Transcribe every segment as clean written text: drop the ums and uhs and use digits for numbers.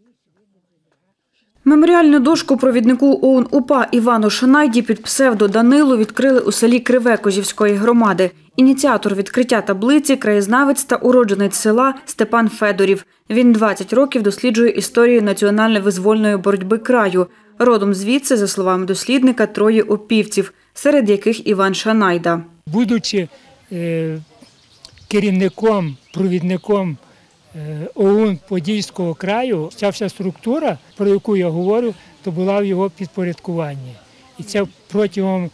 Меморіальну дошку провіднику ОУН-УПА Івану Шанайді під псевдо Данилу відкрили у селі Криве Козівської громади. Ініціатор відкриття таблиці – краєзнавець та уродженець села Степан Федорів. Він 20 років досліджує історію національно-визвольної боротьби краю. Родом звідси, за словами дослідника, 3 опівців, серед яких Іван Шанайда. Будучи керівником, провідником ОУН Подільського краю, ця вся структура, про яку я говорю, то була в його підпорядкуванні. І це протягом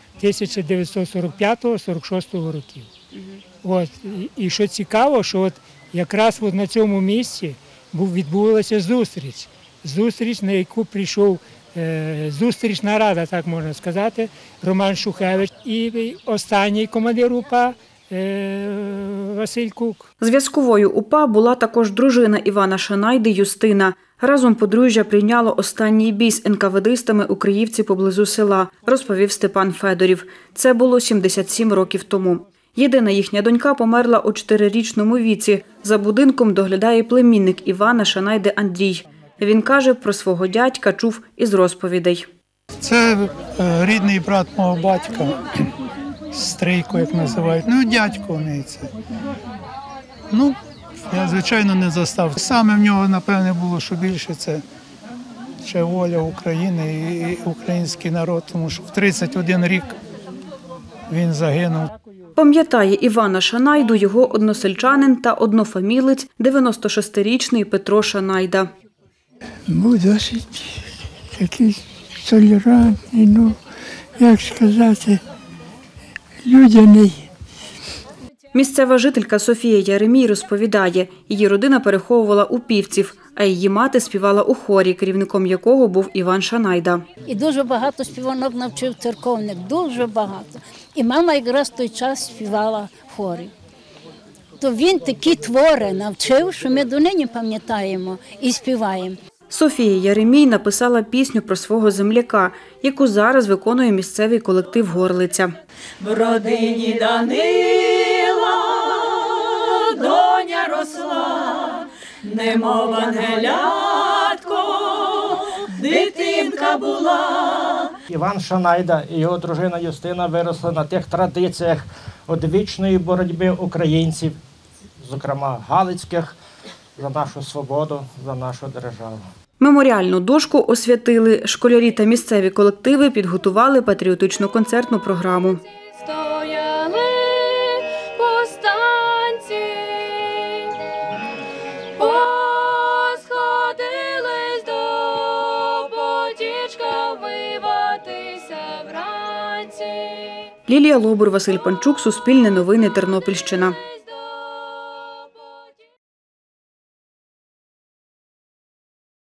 1945-46 років. І що цікаво, що якраз на цьому місці відбулася зустріч. Зустріч, на яку прийшов зустрічна рада, так можна сказати, Роман Шухевич і останній командир УПА Василь Кук. Зв'язковою УПА була також дружина Івана Шанайди Юстина. Разом подружжя прийняло останній бій з НКВДистами у Криївці поблизу села, розповів Степан Федорів. Це було 77 років тому. Єдина їхня донька померла у 4-річному віці. За будинком доглядає племінник Івана Шанайди Андрій. Він каже, про свого дядька чув із розповідей. Це рідний брат мого батька, Стрийко, як називають. Дядько в неї це. Я, звичайно, не застав. Саме в нього, напевне, було, що більше це ще воля України і український народ, тому що в 31 рік він загинув. Пам'ятає Івана Шанайду його односельчанин та однофамілець 96-річний Петро Шанайда. Був досить такий толерантний, як сказати, людяний. Місцева жителька Софія Яремій розповідає, її родина переховувала упівців, а її мати співала у хорі, керівником якого був Іван Шанайда. І дуже багато співанок навчив церковник, дуже багато. І мама якраз в той час співала в хорі. То він такі твори навчив, що ми донині пам'ятаємо і співаємо. Софія Яремій написала пісню про свого земляка, яку зараз виконує місцевий колектив «Горлиця». В родині Данила доня росла, немов ангелятко, дитинка була. Іван Шанайда і його дружина Юстина виросли на тих традиціях одвічної боротьби українців, зокрема галицьких, за нашу свободу, за нашу державу. Меморіальну дошку освятили. Школярі та місцеві колективи підготували патріотичну концертну програму. Стояли повстанці, посходились до потічка виватися вранці. Лілія Лобур, Василь Панчук, Суспільне новини, Тернопільщина.